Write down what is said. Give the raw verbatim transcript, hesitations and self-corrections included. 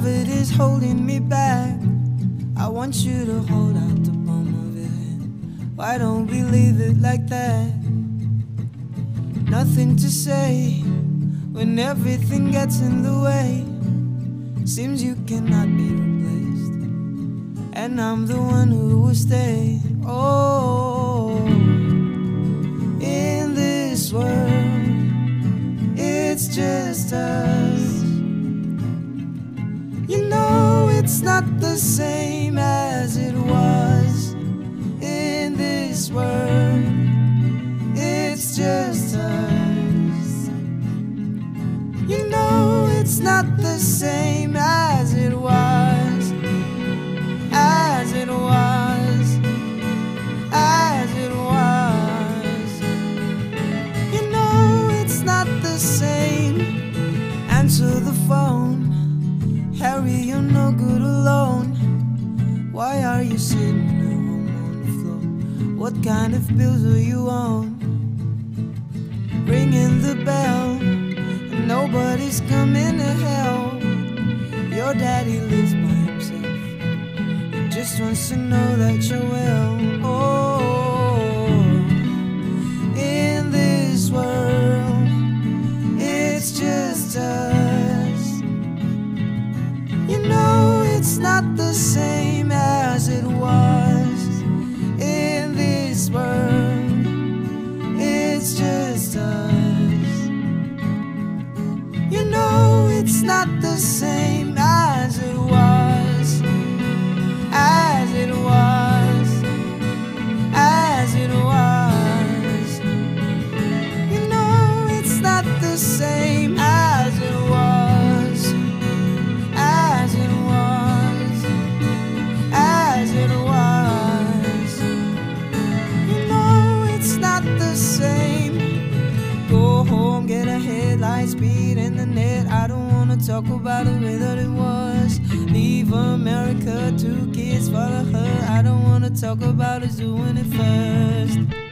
gravity's holding me back. I want you to hold out the palm of your hand. Why don't we leave it like that? Nothing to say when everything gets in the way. Seems you cannot be replaced, and I'm the one who will stay. Oh, in this world, it's just us. You know it's not the same as it was. In this world, it's just us. You know it's not the same as it was. As it was. As it was. You know it's not the same. Answer the phone. Harry, you're no good alone. Why are you sitting at home on the floor? What kind of bills are you on? Ringing the bell, and nobody's coming to help. Your daddy lives by himself. He just wants to know that you're well. Oh, in this world, it's just us. You know it's not the same as it was. In this world, it's just us. You know it's not the same as it was. As it was. As it was. You know it's not the same as it was. As it was. As it was. You know it's not the same. Go home, get a headlight speed in the net. I don't wanna talk about the way that it was. Leave America, two kids, follow her. I don't wanna talk about us doing it first.